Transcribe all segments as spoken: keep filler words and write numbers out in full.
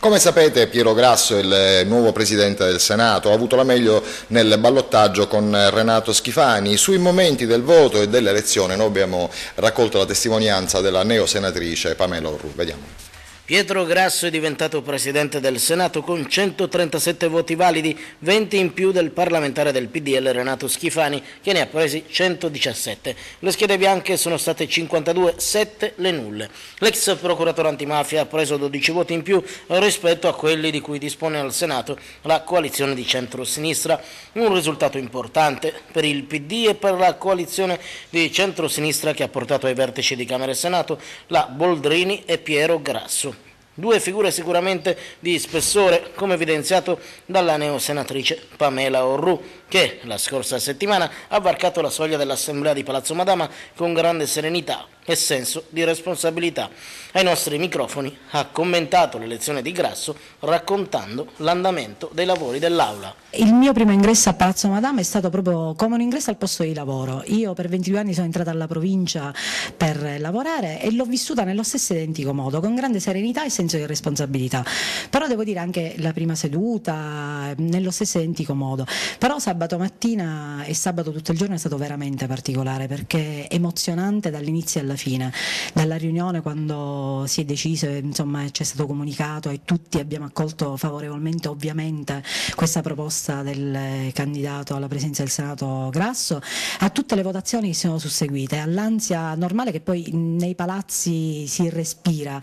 Come sapete, Piero Grasso è il nuovo Presidente del Senato, ha avuto la meglio nel ballottaggio con Renato Schifani. Sui momenti del voto e dell'elezione noi abbiamo raccolto la testimonianza della neosenatrice Pamela Orru. Vediamo. Pietro Grasso è diventato Presidente del Senato con centotrentasette voti validi, venti in più del parlamentare del P D L Renato Schifani, che ne ha presi centodiciassette. Le schede bianche sono state cinquantadue, sette le nulle. L'ex procuratore antimafia ha preso dodici voti in più rispetto a quelli di cui dispone al Senato la coalizione di centro-sinistra. Un risultato importante per il P D e per la coalizione di centro-sinistra che ha portato ai vertici di Camera e Senato la Boldrini e Piero Grasso. Due figure sicuramente di spessore, come evidenziato dalla neosenatrice Pamela Orru, che la scorsa settimana ha varcato la soglia dell'Assemblea di Palazzo Madama con grande serenità e senso di responsabilità. Ai nostri microfoni ha commentato l'elezione di Grasso raccontando l'andamento dei lavori dell'Aula. Il mio primo ingresso a Palazzo Madama è stato proprio come un ingresso al posto di lavoro. Io per ventidue anni sono entrata alla provincia per lavorare e l'ho vissuta nello stesso identico modo, con grande serenità e senso di responsabilità. Però devo dire anche la prima seduta nello stesso identico modo. Però sabato mattina e sabato tutto il giorno è stato veramente particolare, perché emozionante dall'inizio alla fine. Dalla riunione, quando si è deciso, insomma c'è stato comunicato e tutti abbiamo accolto favorevolmente ovviamente questa proposta del candidato alla presidenza del Senato Grasso, a tutte le votazioni che si sono susseguite, all'ansia normale che poi nei palazzi si respira.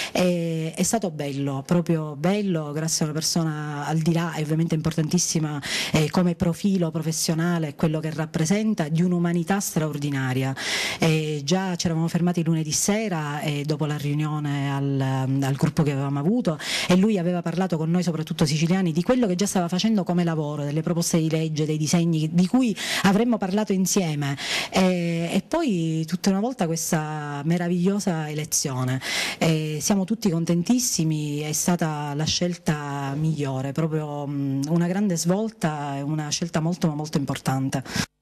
E, è stato bello, proprio bello. Grasso è una persona al di là, è ovviamente importantissima eh, come profilo professionale, quello che rappresenta, di un'umanità straordinaria. E già ci eravamo fermati lunedì sera e dopo la riunione al, al gruppo che avevamo avuto, e lui aveva parlato con noi, soprattutto siciliani, di quello che già stava facendo come lavoro, delle proposte di legge, dei disegni di cui avremmo parlato insieme, e, e poi tutta una volta questa meravigliosa elezione. E siamo tutti contentissimi, è stata la scelta migliore, proprio una grande svolta e una scelta molto molto importante.